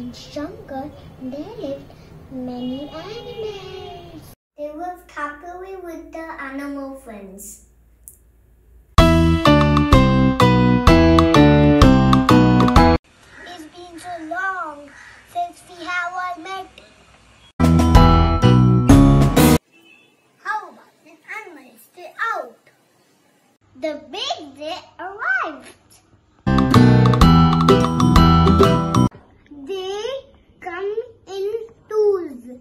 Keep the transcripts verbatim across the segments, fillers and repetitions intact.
dense jungle, there lived many animals. They worked happily with their animal friends. It's been so long since we have all met. How about when animals stay out? The big day arrived. They come in twos.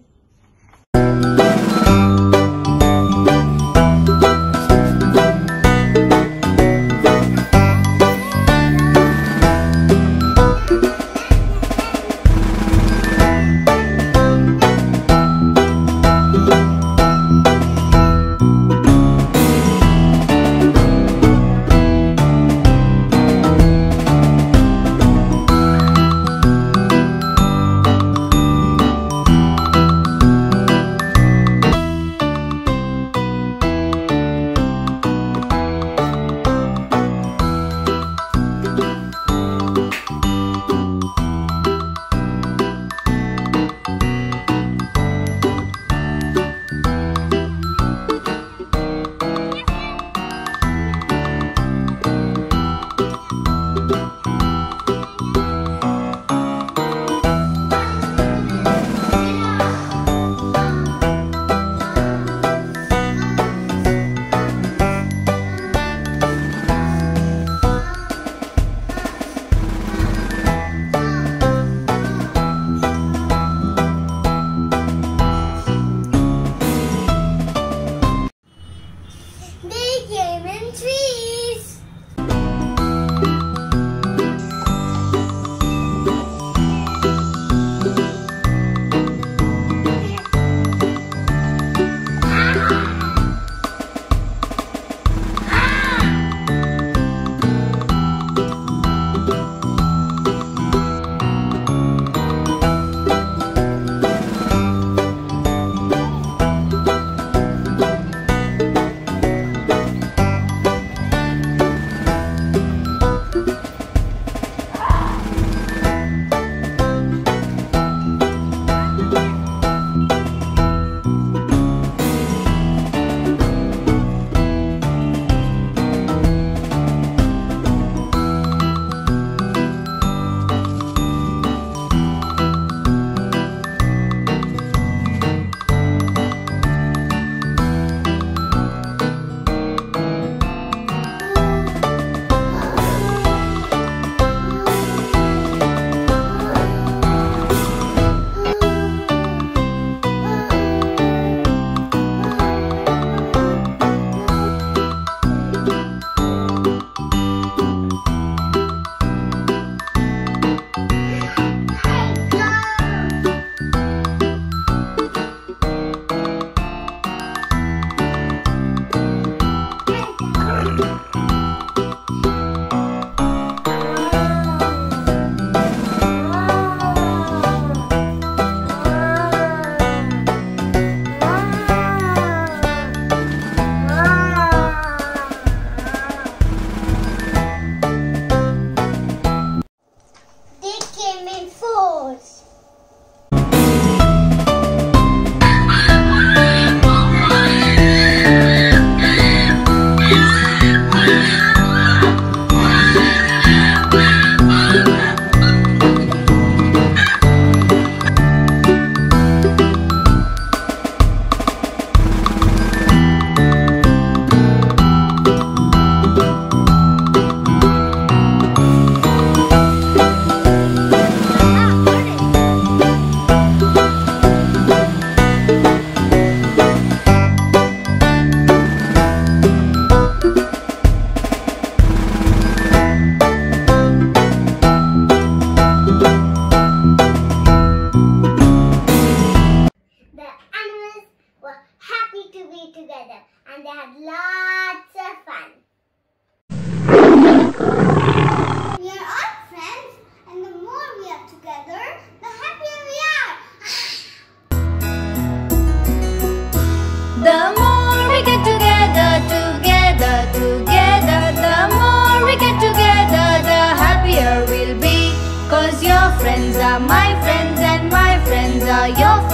Together, and they had lots of fun. We are all friends, and the more we are together, the happier we are. The more we get together, together, together, the more we get together, the happier we'll be. 'Cause your friends are my friends. together, your